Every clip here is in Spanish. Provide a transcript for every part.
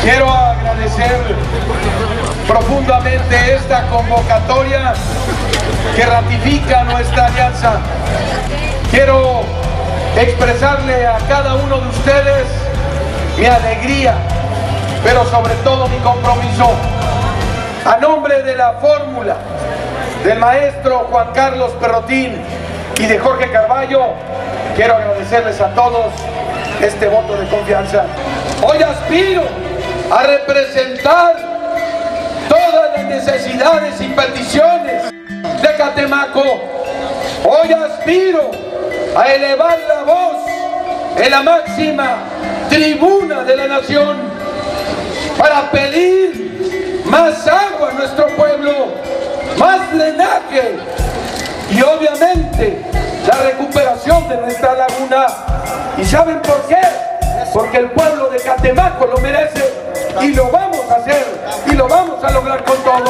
Quiero agradecer profundamente esta convocatoria que ratifica nuestra alianza. Quiero expresarle a cada uno de ustedes mi alegría, pero sobre todo mi compromiso. A nombre de la fórmula del maestro Juan Carlos Perrotín y de Jorge Carballo, quiero agradecerles a todos este voto de confianza. Hoy aspiro a representar todas las necesidades y peticiones de Catemaco. Hoy aspiro a elevar la voz en la máxima tribuna de la nación para pedir más agua a nuestro pueblo, más drenaje y obviamente la recuperación de nuestra laguna. ¿Y saben por qué? Porque el pueblo de Catemaco lo merece y lo vamos a hacer y lo vamos a lograr con todos.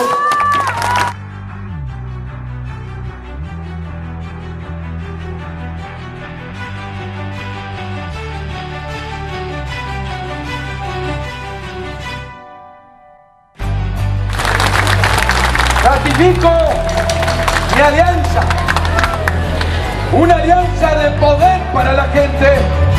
Ratifico mi alianza, una alianza de poder para la gente.